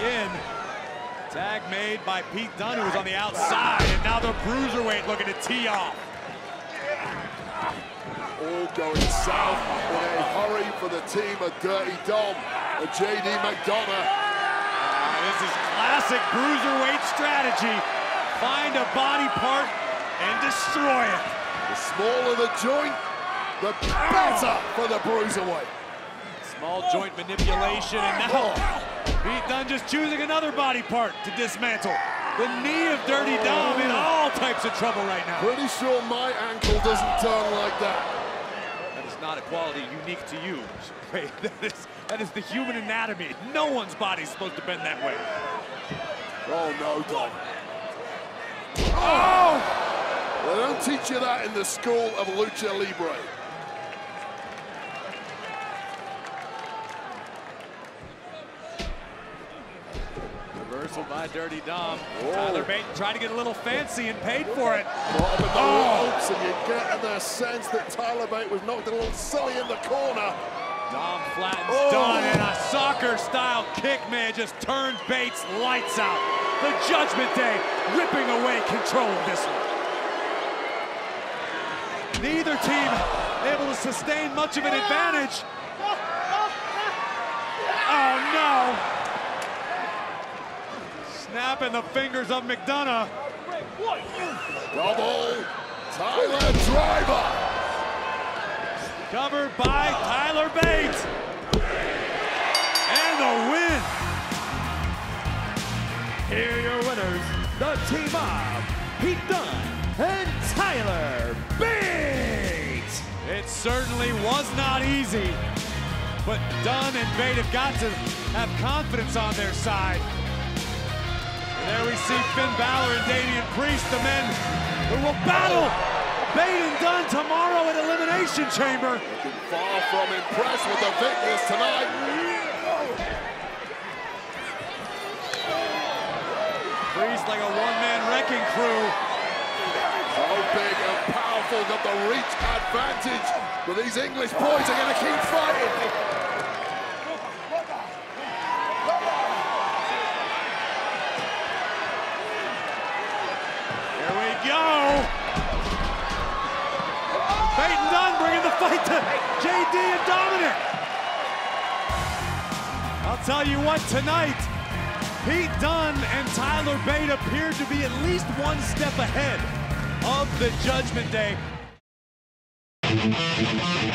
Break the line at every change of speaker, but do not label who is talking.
in. Tag made by Pete Dunne, who was on the outside, and now the Bruiserweight looking to tee off.
All going south in a hurry for the team of Dirty Dom and JD McDonagh.
This is classic Bruiserweight strategy. Find a body part and destroy it.
The smaller the joint, the better for the Bruiserweight.
Small joint manipulation, and now Pete Dunne just choosing another body part to dismantle. The knee of Dirty Dom in all types of trouble right now.
Pretty sure my ankle doesn't turn like that.
That is not a quality unique to you. Wait, that is the human anatomy. No one's body's supposed to bend that way.
Oh no, Dom.
Oh!
They don't teach you that in the school of Lucha Libre.
Reversal by Dirty Dom. Tyler Bate tried to get a little fancy and paid for it.
Up in the ropes, and you get the sense that Tyler Bate was knocked a little silly in the corner.
Dom flattens Dunne, and a soccer-style kick, man, just turns Bates lights out. The Judgment Day ripping away control of this one. Neither team able to sustain much of an advantage. Oh no! Snapping the fingers of McDonagh.
Double Tyler Driver.
Covered by Tyler Bate. And the win.
Here are your winners, the team of Pete Dunne and Tyler Bate.
It certainly was not easy, but Dunne and Bate have got to have confidence on their side. And there we see Finn Balor and Damian Priest, the men who will battle Bate and Dunne tomorrow at Elimination Chamber.
Looking far from impressed with the victors tonight.
Priest like a one-man wrecking crew.
So big and powerful, got the reach advantage. But these English boys are going to keep fighting.
Here we go. Bate and Dunne bringing the fight to JD and Dominic. I'll tell you what, tonight, Pete Dunne and Tyler Bate appeared to be at least one step ahead of the Judgment Day.